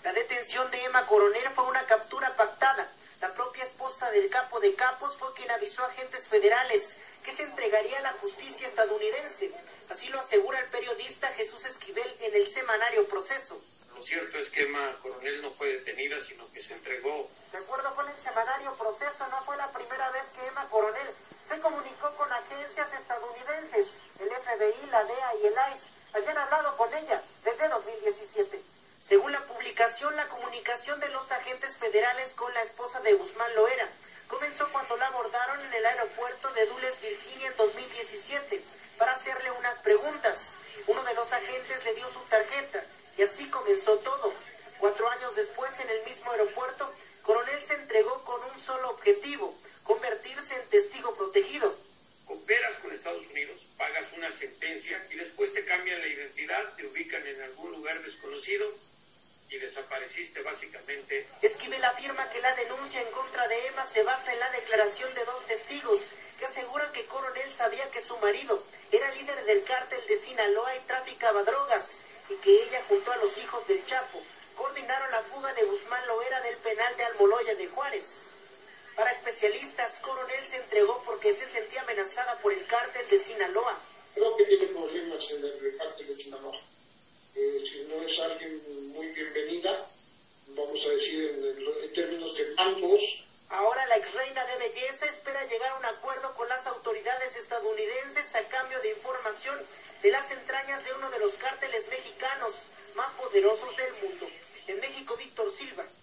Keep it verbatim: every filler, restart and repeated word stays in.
La detención de Emma Coronel fue una captura pactada. La propia esposa del capo de capos fue quien avisó a agentes federales que se entregaría a la justicia estadounidense. Así lo asegura el periodista Jesús Esquivel en el semanario Proceso. Lo cierto es que Emma Coronel no fue detenida, sino que se entregó. De acuerdo con el semanario Proceso, no fue la primera vez que Emma Coronel se comunicó con agencias estadounidenses. El F B I, la D E A y el I C E habían hablado con ella desde dos mil diecisiete. Según la publicación, la comunicación de los agentes federales con la esposa de Guzmán Loera comenzó cuando la abordaron en el aeropuerto de Dulles, Virginia, en dos mil diecisiete, para hacerle unas preguntas. Uno de los agentes le dio su tarjeta, y así comenzó todo. Cuatro años después, en el mismo aeropuerto, Coronel se entregó con un solo objetivo: convertirse en testigo protegido. Cooperas con Estados Unidos, pagas una sentencia y después te cambian la identidad, te ubican en algún lugar desconocido y desapareciste básicamente. Esquivel afirma que la denuncia en contra de Emma se basa en la declaración de dos testigos que aseguran que Coronel sabía que su marido era líder del cártel de Sinaloa y traficaba drogas, y que ella, junto a los hijos del Chapo, coordinaron la fuga de Guzmán Loera del penal de Almoloya de Juárez. Para especialistas, Coronel se entregó porque se sentía amenazada por el cártel de Sinaloa. Creo que tiene problemas en el cártel de Sinaloa. Eh, si no es alguien muy bienvenida, vamos a decir en, en términos de bancos. Ahora la exreina de belleza espera llegar a un acuerdo con las autoridades estadounidenses a cambio de información de las entrañas de uno de los cárteles mexicanos más poderosos del mundo. En México, Víctor Silva.